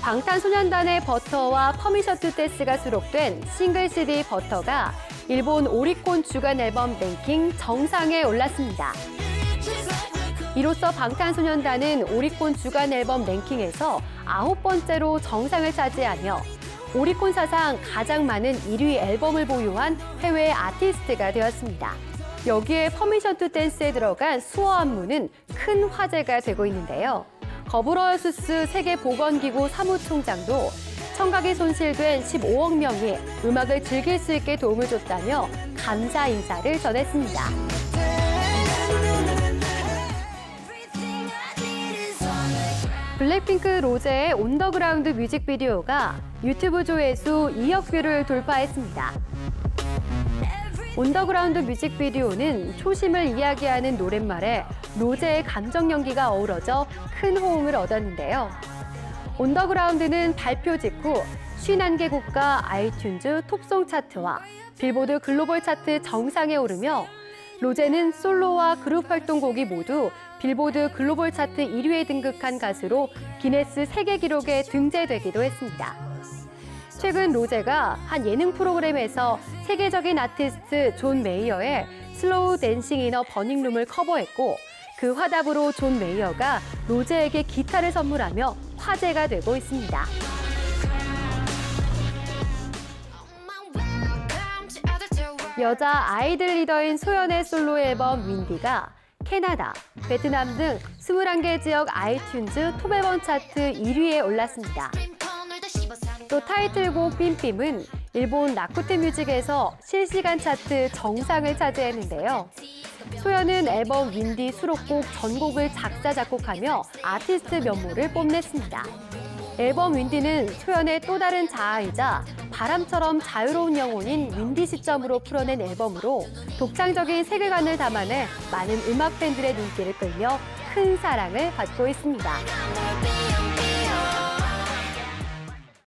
방탄소년단의 버터와 퍼미션 투 댄스가 수록된 싱글 CD 버터가 일본 오리콘 주간 앨범 랭킹 정상에 올랐습니다. 이로써 방탄소년단은 오리콘 주간 앨범 랭킹에서 9번째로 정상을 차지하며 오리콘 사상 가장 많은 1위 앨범을 보유한 해외 아티스트가 되었습니다. 여기에 퍼미션 투 댄스에 들어간 수어 안무는 큰 화제가 되고 있는데요. 거브러스스 세계보건기구 사무총장도 청각이 손실된 15억 명이 음악을 즐길 수 있게 도움을 줬다며 감사 인사를 전했습니다. 블랙핑크 로제의 온더그라운드 뮤직비디오가 유튜브 조회수 2억 뷰를 돌파했습니다. 온더그라운드 뮤직비디오는 초심을 이야기하는 노랫말에 로제의 감정 연기가 어우러져 큰 호응을 얻었는데요. 온더그라운드는 발표 직후 51개 국가 아이튠즈 톱송 차트와 빌보드 글로벌 차트 정상에 오르며 로제는 솔로와 그룹 활동곡이 모두 빌보드 글로벌 차트 1위에 등극한 가수로 기네스 세계 기록에 등재되기도 했습니다. 최근 로제가 한 예능 프로그램에서 세계적인 아티스트 존 메이어의 슬로우 댄싱 인 어 버닝룸을 커버했고 그 화답으로 존 메이어가 로제에게 기타를 선물하며 화제가 되고 있습니다. 여자 아이들 리더인 소연의 솔로 앨범 윈디가 캐나다, 베트남 등 21개 지역 아이튠즈 톱 앨범 차트 1위에 올랐습니다. 또 타이틀곡 빔빔은 일본 라쿠텐 뮤직에서 실시간 차트 정상을 차지했는데요. 소연은 앨범 윈디 수록곡 전곡을 작사, 작곡하며 아티스트 면모를 뽐냈습니다. 앨범 윈디는 소연의 또 다른 자아이자 바람처럼 자유로운 영혼인 윈디 시점으로 풀어낸 앨범으로 독창적인 세계관을 담아내 많은 음악 팬들의 눈길을 끌며 큰 사랑을 받고 있습니다.